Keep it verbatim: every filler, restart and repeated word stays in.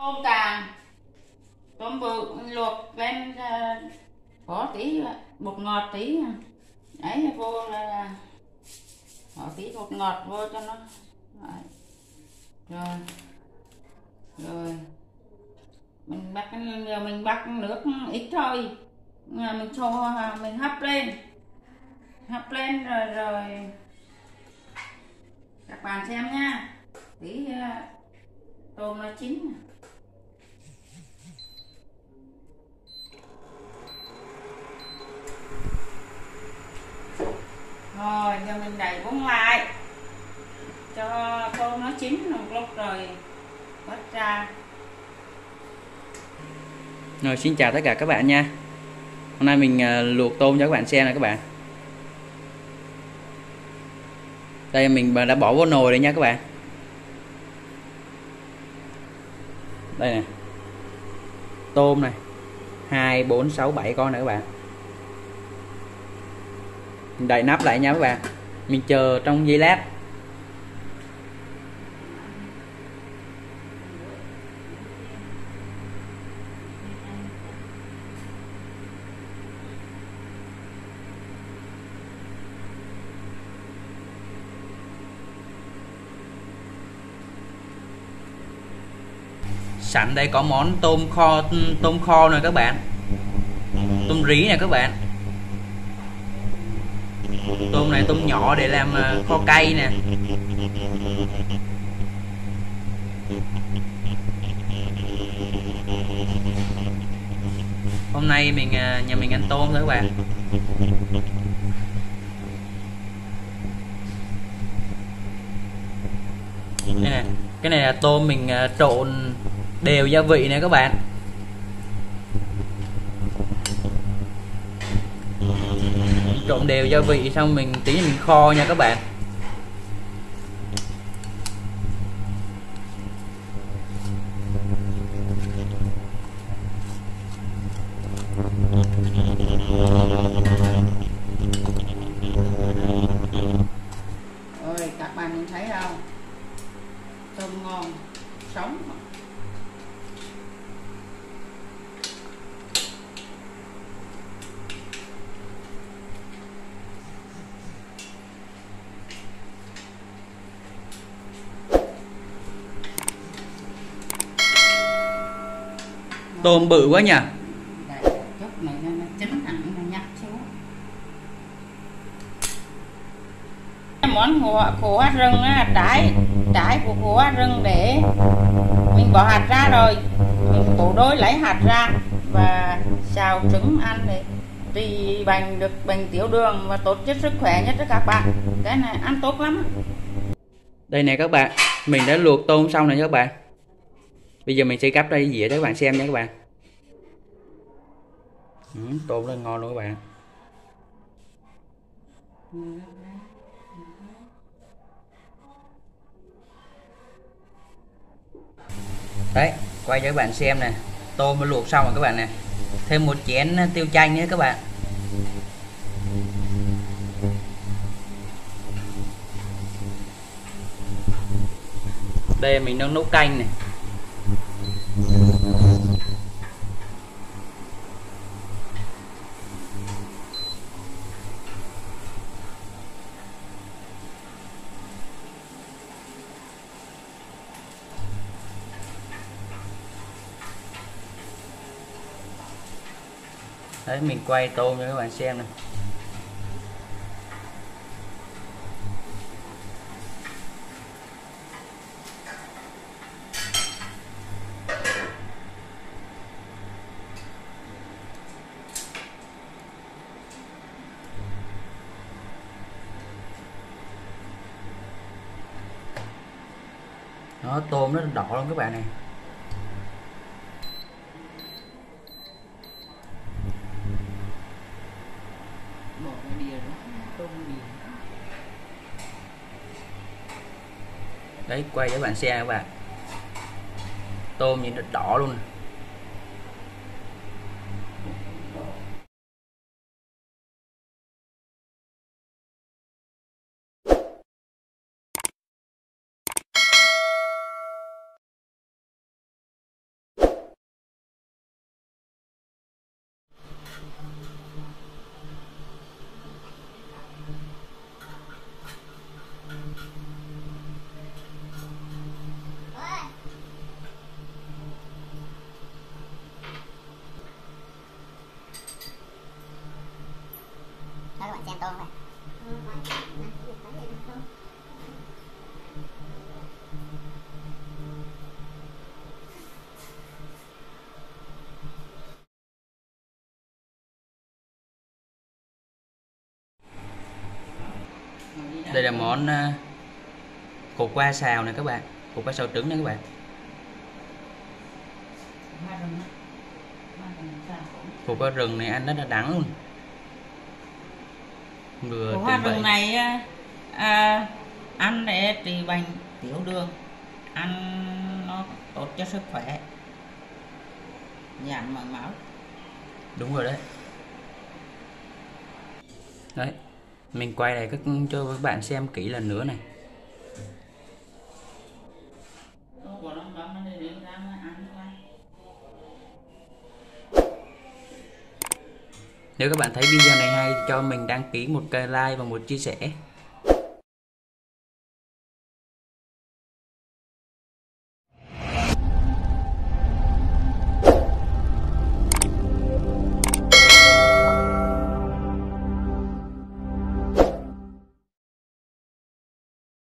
Tôm càng, tôm bự luộc lên à, có tí bột ngọt tí ấy vô là có tí bột ngọt vô cho nó đấy. Rồi rồi mình bắt giờ mình bắt nước ít thôi, mình cho mình hấp lên hấp lên rồi rồi các bạn xem nha, tí tôm nó chín. Rồi giờ mình đậy vung lại cho tôm nó chín một lúc rồi vớt ra. Rồi xin chào tất cả các bạn nha. Hôm nay mình uh, luộc tôm cho các bạn xem này các bạn. Đây mình đã bỏ vô nồi rồi nha các bạn. Đây nè. Tôm này. hai, bốn, sáu, bảy con này các bạn. Mình đậy nắp lại nha các bạn. Mình chờ trong giây lát. Sẵn đây có món tôm kho tôm kho này các bạn. Tôm rí nè các bạn. Tôm này tôm nhỏ để làm kho cay nè. Hôm nay mình nhà mình ăn tôm thôi các bạn. Đây nè, cái này là tôm mình trộn đều gia vị nè các bạn. Trộn đều gia vị xong mình tí mình kho nha các bạn. Ôi các bạn nhìn thấy không, tôm ngon sống. Tôm bự quá nhỉ. Chút này nó chín hẳn nó nhắc xuống. Món khổ, khổ hoa rừng á, trái trái của khổ hoa rừng để mình bỏ hạt ra rồi mình bổ đôi lấy hạt ra và xào trứng ăn để trị bệnh được bệnh tiểu đường và tốt cho sức khỏe nhất cho các bạn. Cái này ăn tốt lắm. Đây nè các bạn, mình đã luộc tôm xong rồi nha các bạn. Bây giờ mình sẽ gắp ra dĩa cho các bạn xem nha các bạn. Ừ, tôm rất ngon luôn các bạn. Đấy, quay cho các bạn xem nè. Tôm mới luộc xong rồi các bạn nè. Thêm một chén tiêu chanh nữa các bạn. Đây mình đang nấu canh này. Đấy mình quay tôm cho các bạn xem này. Nó tôm nó đỏ luôn các bạn này. Đấy quay cho các bạn xem các bạn. Tôm nhìn đỏ luôn. xem tôm này. Đây là món uh, khổ qua xào này các bạn, khổ qua xào trứng này các bạn. Khổ qua rừng này ăn rất là đắng luôn. Vừa Hoa tiền rừng này à, ăn để trị bệnh tiểu đường, ăn nó tốt cho sức khỏe, giảm mỡ máu. Đúng rồi đấy. Đấy, mình quay lại các cho các bạn xem kỹ lần nữa này. Nếu các bạn thấy video này hay thì cho mình đăng ký một cái like và một chia sẻ.